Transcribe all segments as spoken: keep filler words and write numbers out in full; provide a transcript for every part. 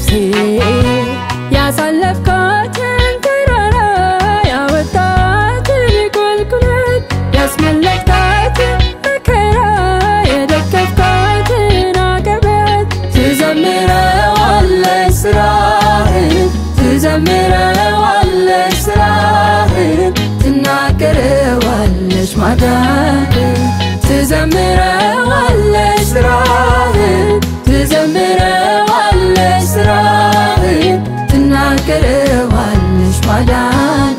نفسي يا سلفكات انكرارا يا وطات بكل كلات يا اسملكات مكرا يا دكفكات ناقبات تزمر ولا اسراهن تزمر ولا اسراهن تناكر ولا شمعدان تزمر ولا اسراهن تزمر ولا اسراهن تناكر ولا شمعدان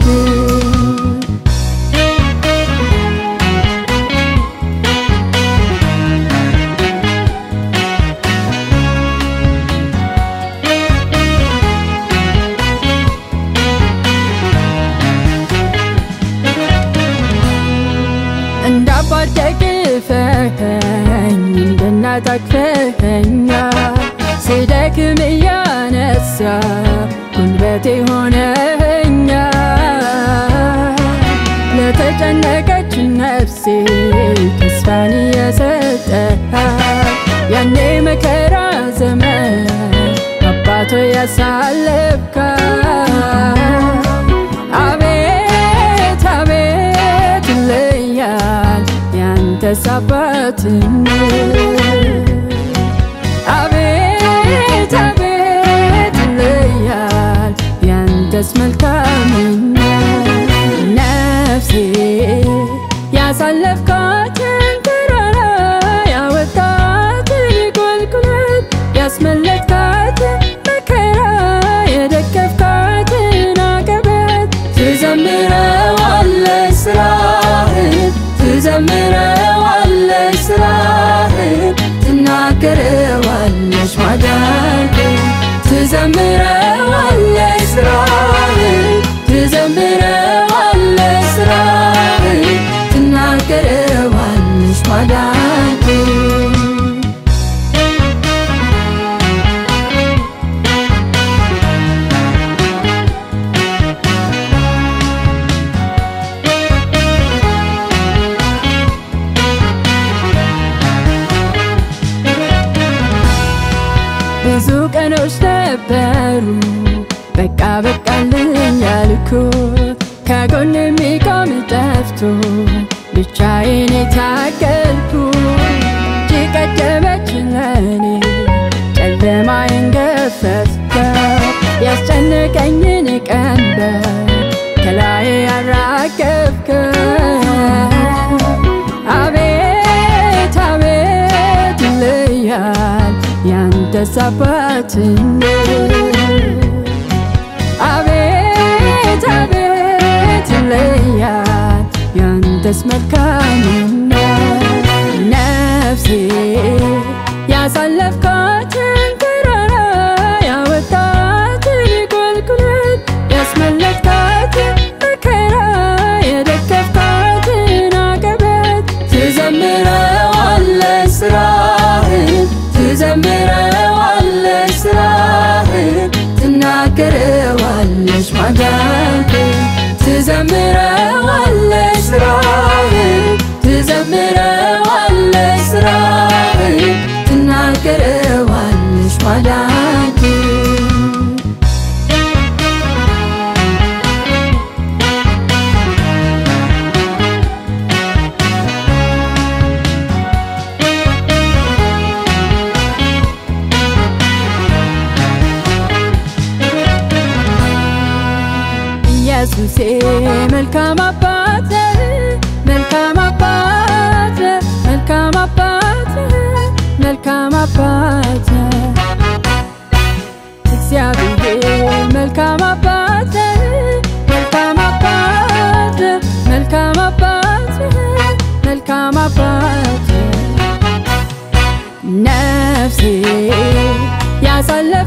تكفينا سيدك ميا نسا قلبتي هنا لا تجنكت نفسي تسفاني يا ستها يعني مكرا زمان أباتو يا سالبكا عبيت عبيت الليال يانت سباتني عبيت عبيت الليال يندس ملكامين نفسي يا سلفكات انكرارا يا وطات بكل كلات يا اسملكات مكرا يا دكفكات ناقبات تزمر ولا اسراهن تزمر ولا اسراهن تناكر ولا شمعدان تزمر ولا اسراهن تزمر ولا اسراهن تناكر ولا شمعدان ብዙ ቀኖች ነበሩ በቃ በቃልኝ ያልኩት ከጎን የሚቆም ጠፍቶ ብቻዬን የታገልኩት ጭቀደመች ለኔ ጨለማዬን ገፈፍከው ያስጨነቀኝን ቀንበር ከላዬ ያራገፍከው አቤት አቤት ይለያል ያንተ ሰባትኝ አቤት አቤት ይለያል ያንተስ መልካምነት ነፍሴ ያሳለፍካት እንክራራ ያወጣት ቁልቁለት ያስመለጥካት መከራ የደገፍካት ናቀበት ትዘምረዋለህ ስራህን ትዘምረዋለህ ስራህን ትናገረዋለሽ ማዳንህን ትዘምረዋለህ ስራህን ትዘምረዋለህ ስራህን ትናገረዋለሽ ማዳንህን ኢየሱስ መልካም አባት መልካም አባት መልካም አባት መልካም አባት እግዚአብሔር መልካም አባት መልካም አባት መልካም አባት መልካም አባት ነፍሴ ያሳለ